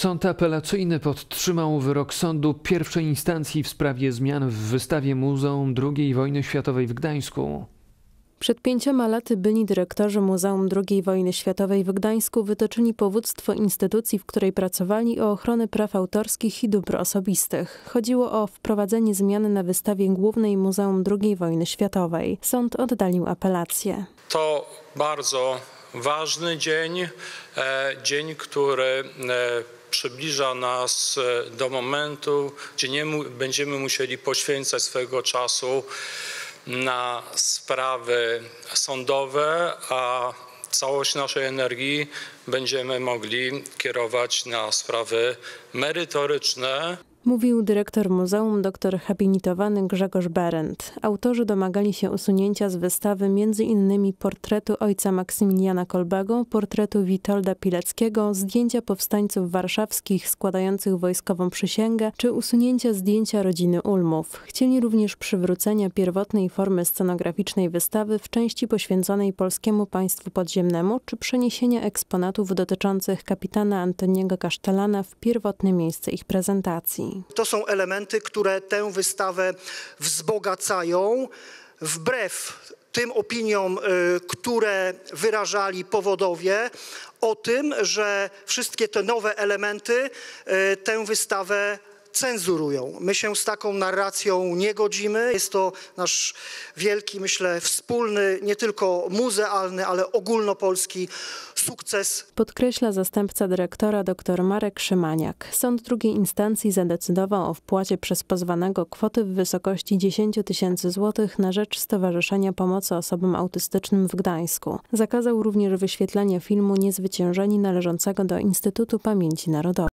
Sąd apelacyjny podtrzymał wyrok sądu pierwszej instancji w sprawie zmian w wystawie Muzeum II Wojny Światowej w Gdańsku. Przed 5 laty byli dyrektorzy Muzeum II Wojny Światowej w Gdańsku wytoczyli powództwo instytucji, w której pracowali, o ochronę praw autorskich i dóbr osobistych. Chodziło o wprowadzenie zmian na wystawie głównej Muzeum II Wojny Światowej. Sąd oddalił apelację. To bardzo ważny dzień, który przybliża nas do momentu, gdzie nie będziemy musieli poświęcać swojego czasu na sprawy sądowe, a całość naszej energii będziemy mogli kierować na sprawy merytoryczne. Mówił dyrektor muzeum, doktor habilitowany Grzegorz Berendt. Autorzy domagali się usunięcia z wystawy m.in. portretu ojca Maksymiliana Kolbego, portretu Witolda Pileckiego, zdjęcia powstańców warszawskich składających wojskową przysięgę, czy usunięcia zdjęcia rodziny Ulmów. Chcieli również przywrócenia pierwotnej formy scenograficznej wystawy w części poświęconej polskiemu państwu podziemnemu, czy przeniesienia eksponatów dotyczących kapitana Antoniego Kasztelana w pierwotne miejsce ich prezentacji. To są elementy, które tę wystawę wzbogacają wbrew tym opiniom, które wyrażali powodowie o tym, że wszystkie te nowe elementy tę wystawę cenzurują. My się z taką narracją nie godzimy. Jest to nasz wielki, myślę, wspólny, nie tylko muzealny, ale ogólnopolski sukces. Podkreśla zastępca dyrektora dr Marek Szymaniak. Sąd drugiej instancji zadecydował o wpłacie przez pozwanego kwoty w wysokości 10 000 złotych na rzecz Stowarzyszenia Pomocy Osobom Autystycznym w Gdańsku. Zakazał również wyświetlania filmu Niezwyciężeni należącego do Instytutu Pamięci Narodowej.